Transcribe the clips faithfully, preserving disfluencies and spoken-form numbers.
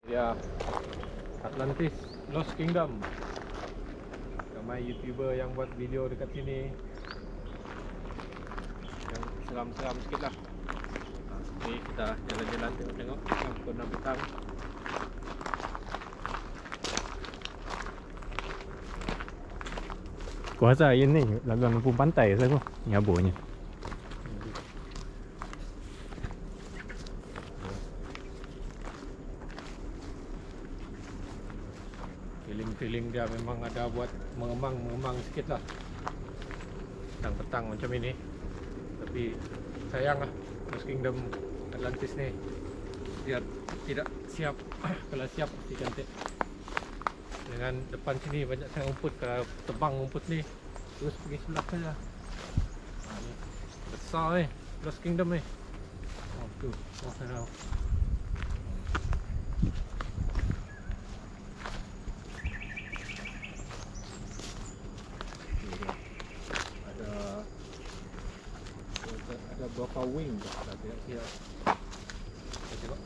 Ya, Atlantis Lost Kingdom. Ramai YouTuber yang buat video dekat sini yang seram-seram sikit lah. Ni kita jalan-jalan tengok-tengok jam pukul enam petang. Kuasa ini lagu lampu pantai saya kok nyabunya. Feeling-feeling dia memang ada buat mengemang-mengemang sikit lah petang-petang macam ini. Tapi sayang lah Lost Kingdom Atlantis ni dia tidak siap. Kalau siap pasti cantik. Dengan depan sini banyak sangat rumput. Kalau tebang rumput ni terus pergi sebelah saja. Ha, ni besar ni Lost Kingdom ni. Oh tu, oh sana. Ada ada berapa wing dah, tak kira-kira. Kita tengok.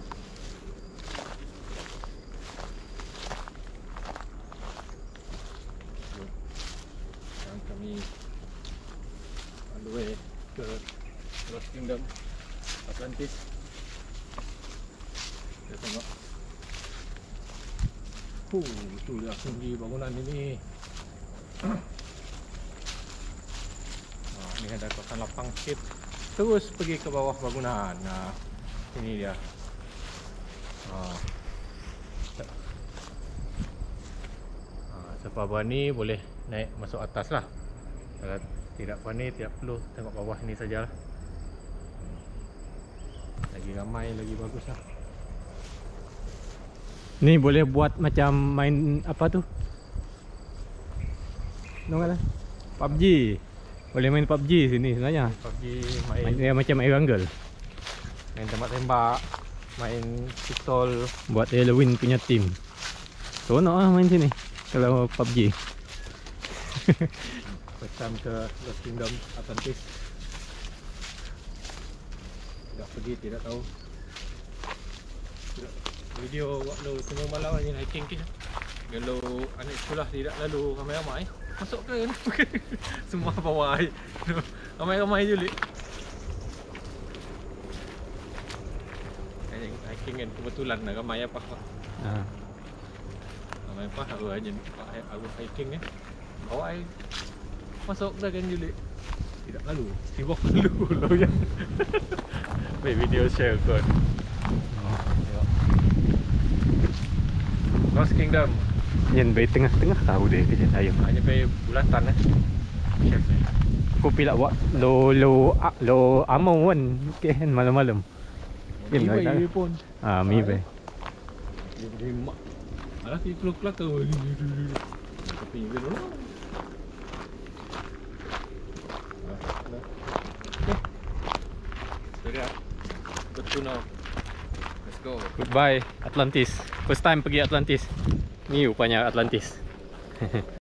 Dan kami on the way ke Lost Kingdom Atlantis. Kita tengok. Huh, tu dia tinggi bangunan ini. Nah, ni ada kawasan lapang sikit. Terus pergi ke bawah bangunan. Nah, ini dia. Ah. Ah, siapa berani boleh naik masuk atas lah. Kalau tidak berani tidak perlu, tengok bawah ni sajalah. Lagi ramai, lagi bagus lah. Ni boleh buat macam main apa tu? Nongol lah. P U B G. Boleh main P U B G sini sebenarnya. P U B G main, Main dia macam air jungle. main tembak-tembak, main pistol. Buat Halloween punya team. Seronok lah main sini kalau P U B G. First time ke Lost Kingdom Atlantis. Tidak pergi, tidak tahu. Tidak. Video waktu tengah malam ni hiking ke. Kalau anak sekolah tidak lalu ramai-ramai, masuk ke semua bawa air. Ramai-ramai je lik. Hiking kan kebetulan lah ramai apa. Ha. Ramai apa aku aja aku hiking kan. Bawa air. Masuk dah kan Julik. Tidak lalu. Sibuk lalu lalu ya. Baik video share kot. Oh, tengok. Lost Kingdom. Yang baik tengah-tengah tahu dia kerja ayam. Hanya baik bulatan eh. Chef ni. Aku pilih buat lo lo lo amau kan kan malam-malam. Ni baik pun. Ah, mi baik. Dia dia mak. Alah dia keluar-keluar tu. Tapi dia dulu. Sudah. Betul now. Let's go. Goodbye Atlantis. First time pergi Atlantis. Ni rupanya Atlantis.